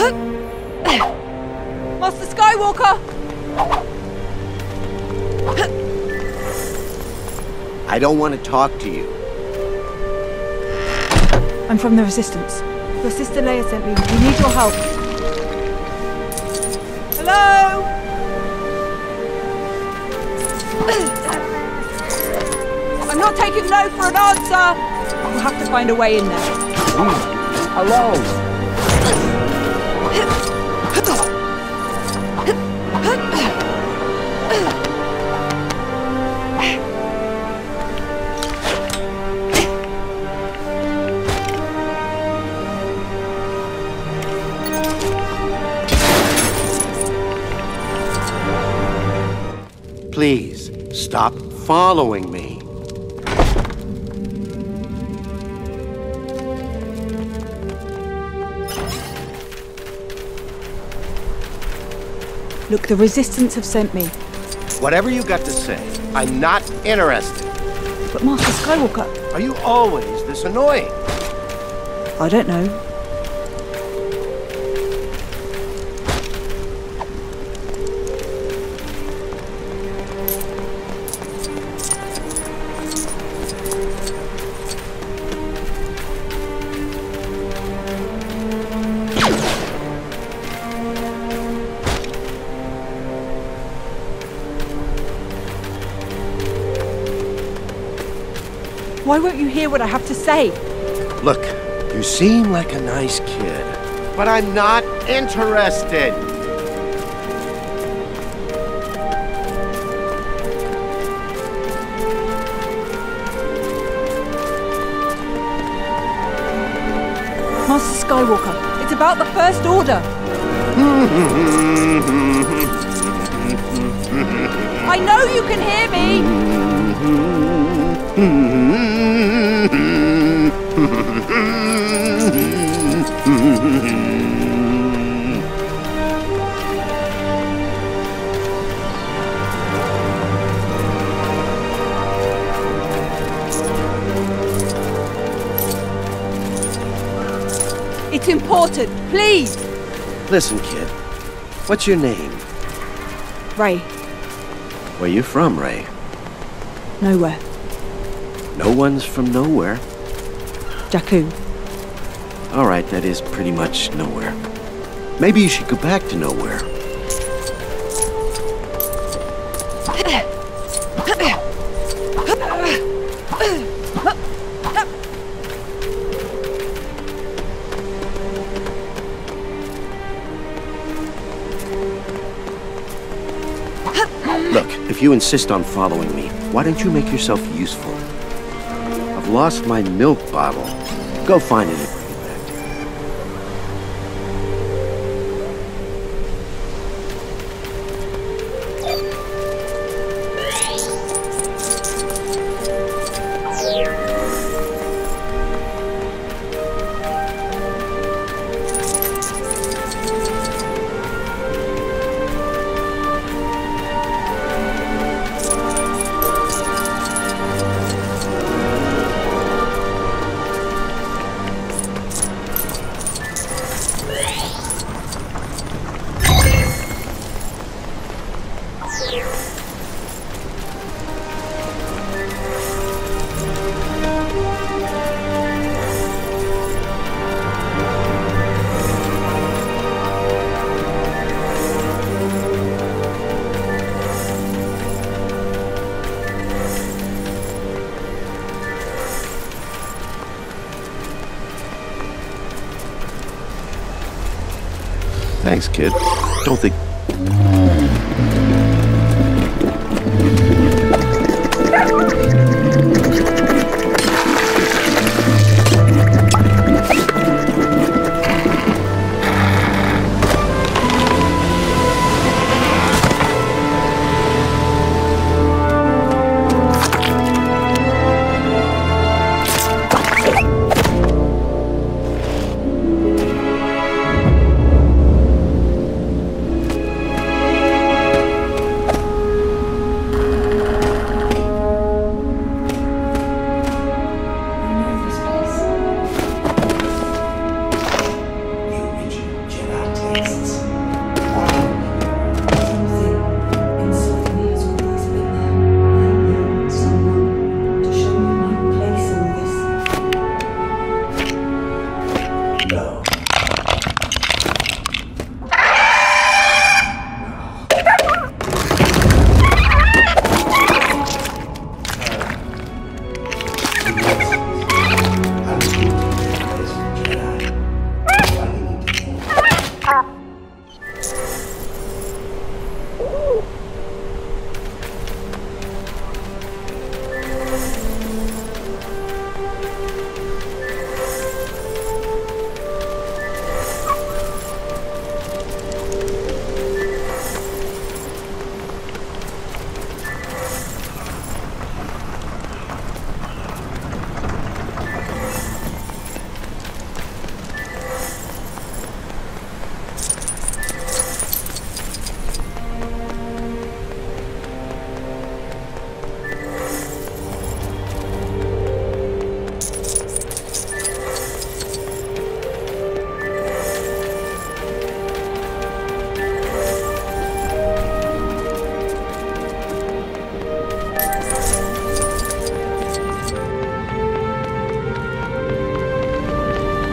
Master Skywalker! I don't want to talk to you. I'm from the Resistance. Your sister Leia sent me. We need your help. Hello? I'm not taking no for an answer. We'll have to find a way in there. Hello. Please, stop following me. Look, the Resistance have sent me. Whatever you got to say, I'm not interested. But Master Skywalker... Are you always this annoying? I don't know. Why won't you hear what I have to say? Look, you seem like a nice kid, but I'm not interested. Master Skywalker, it's about the First Order. I know you can hear me! It's important, please! Listen, kid. What's your name? Rey. Where you from, Rey? Nowhere. No one's from nowhere. Jakku. All right, that is pretty much nowhere. Maybe you should go back to nowhere. Look, if you insist on following me, why don't you make yourself useful? I've lost my milk bottle. Go find it and bring it back to me. Thanks, kid. Don't think...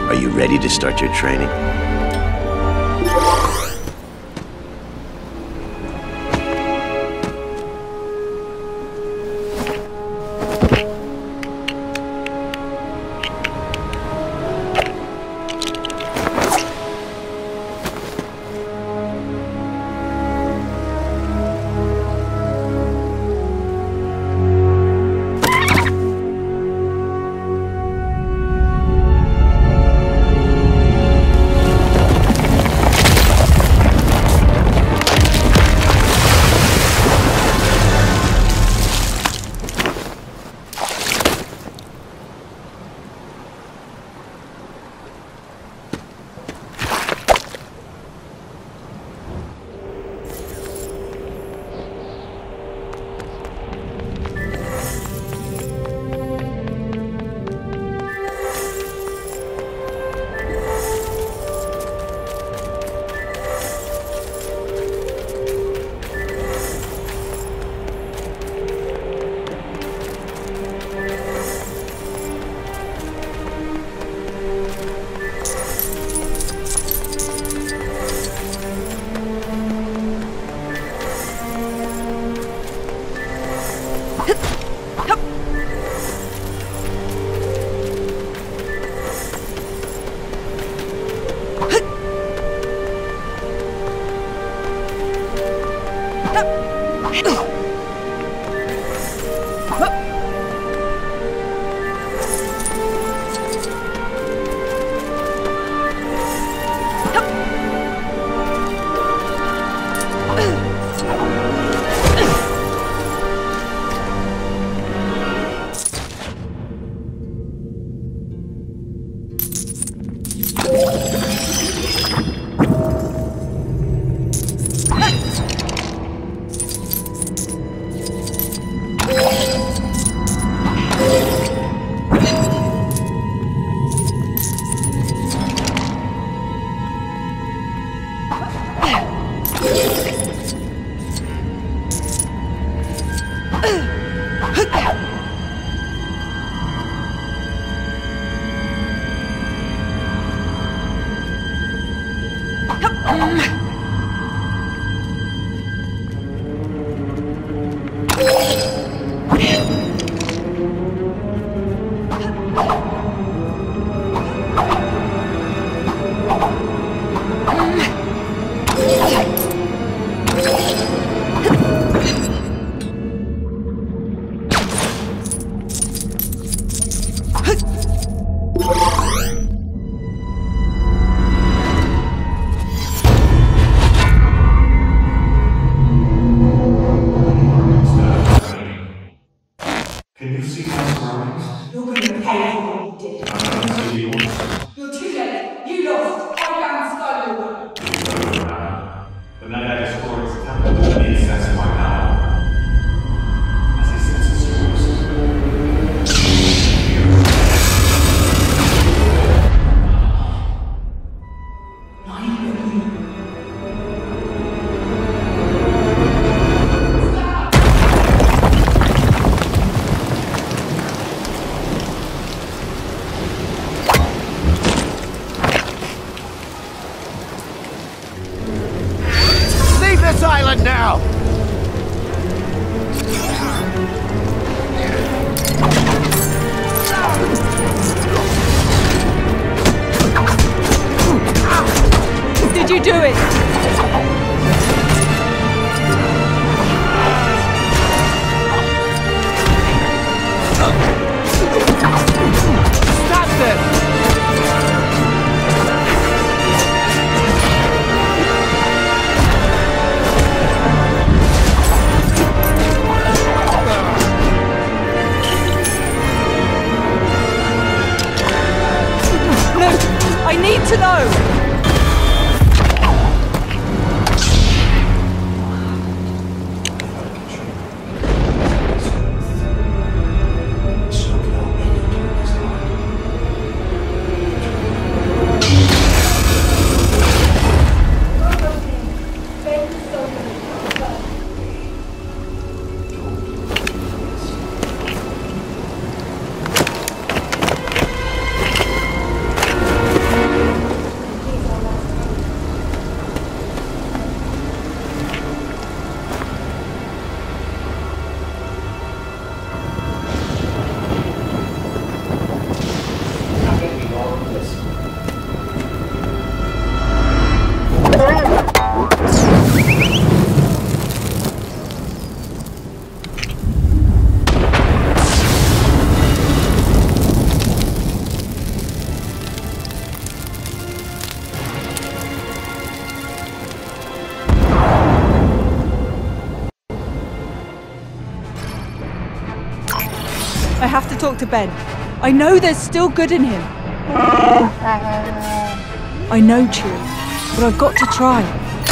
Are you ready to start your training? Can you see my surroundings? You're going to pay for what you did. I can't see yours. You're too late. You lost. I found Skywalker. The night I destroyed his temple, he assessed my power. As he senses yours. Leave this island now! Did you do it? Stop this! Luke, I need to know! have to talk to Ben. I know there's still good in him. I know, Chewie, but I've got to try.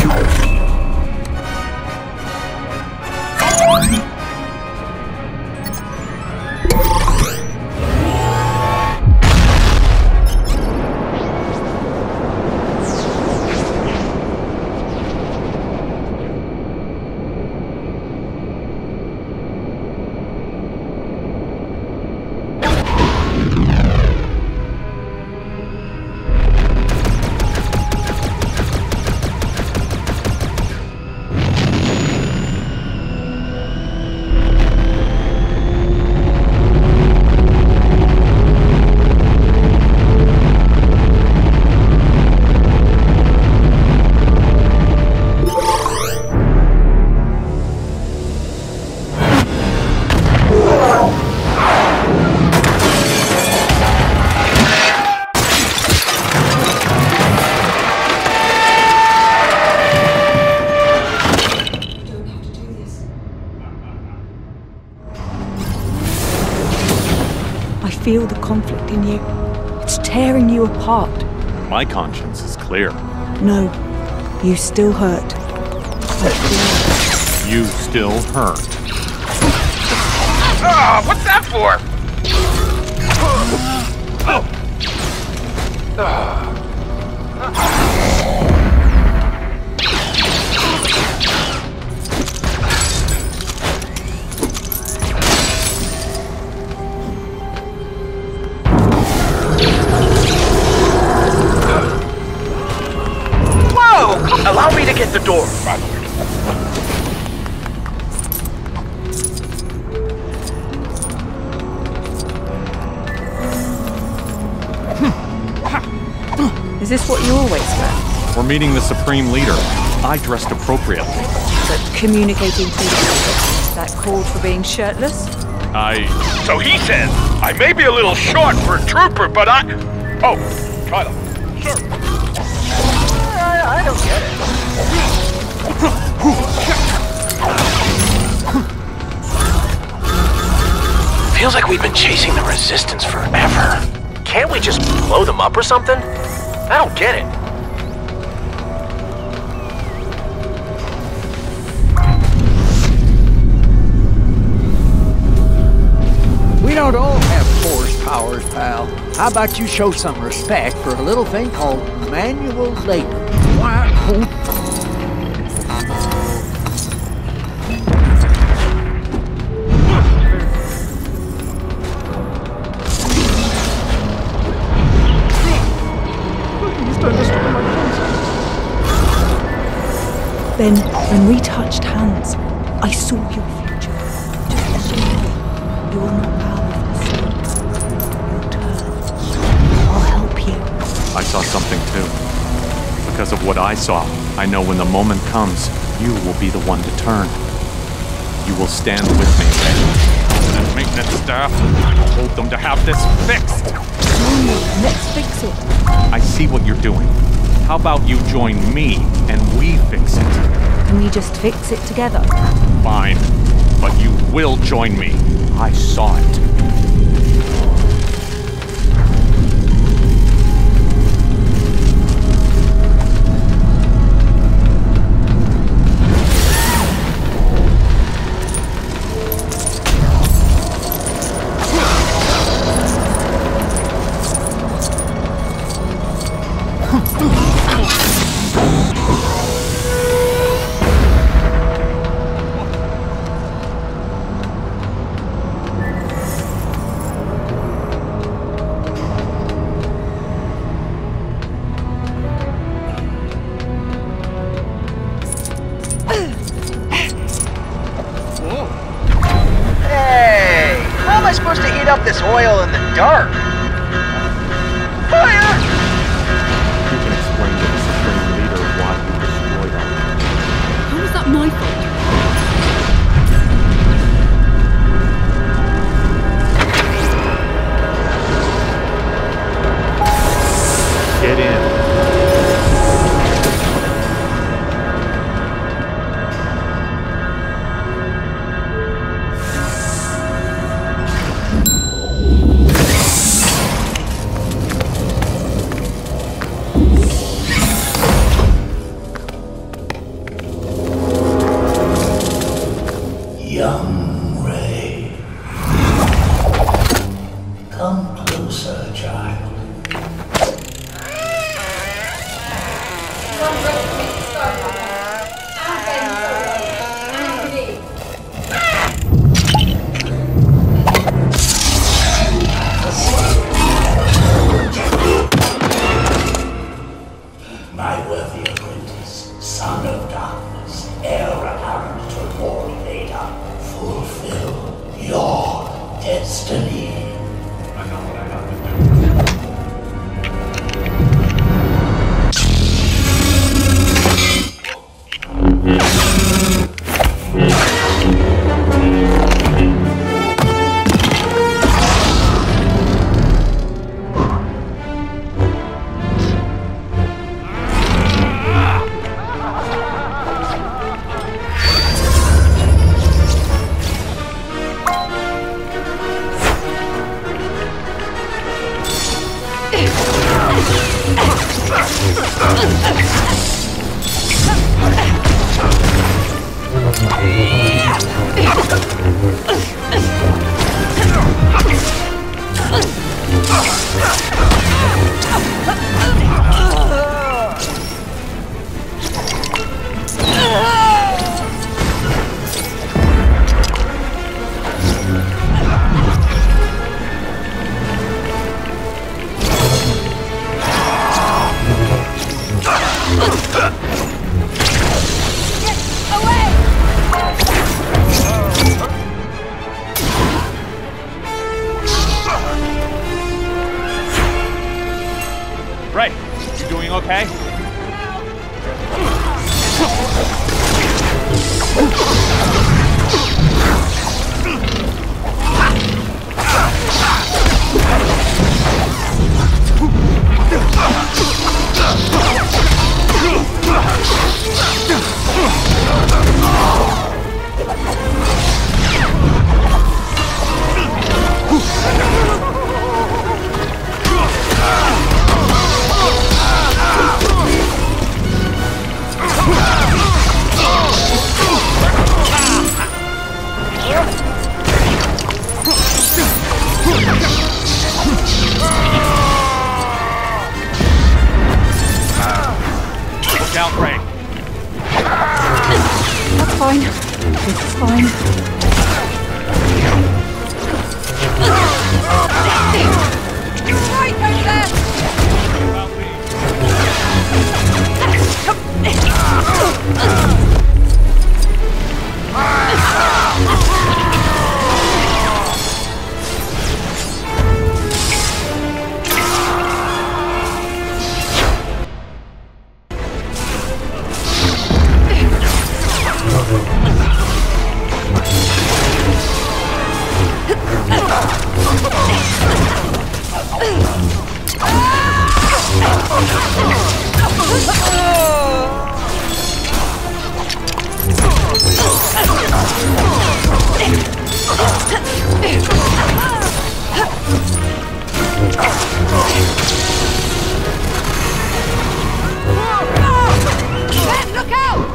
I feel the conflict in you. It's tearing you apart. My conscience is clear. No, you still hurt. You still hurt. Ah, what's that for? Whoa! Allow me to get the door, my lord. Is this what you always wear? We're meeting the Supreme Leader. I dressed appropriately. But communicating through the music, that called for being shirtless? So he says, I may be a little short for a trooper, but I... Oh, Kylo. Sure. I don't get it. Feels like we've been chasing the Resistance forever. Can't we just blow them up or something? I don't get it. We don't all have force powers, pal. How about you show some respect for a little thing called manual labor? Why? Ben, when we touched hands, I saw your future. Just as you know, you're not powerless. You'll turn. I'll help you. I saw something too. Because of what I saw, I know when the moment comes, you will be the one to turn. You will stand with me, Ben. And maintenance staff, I'll hold them to have this fixed. Let's fix it. I see what you're doing. How about you join me and we fix it? Can we just fix it together? Fine. But you will join me. I saw it. Up this oil in the dark. Fire! You can explain to the Supreme Leader why you destroyed our land. How is that my fault? Get in. Ray, you doing okay? Look out, Ray. That's fine. It's fine. Right over there! Ben, look out!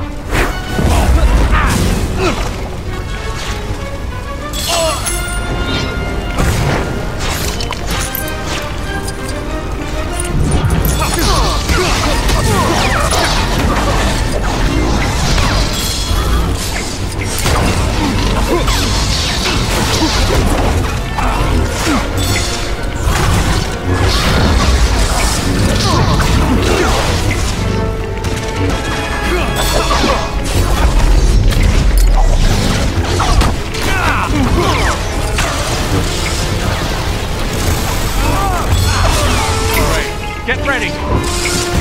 Get ready!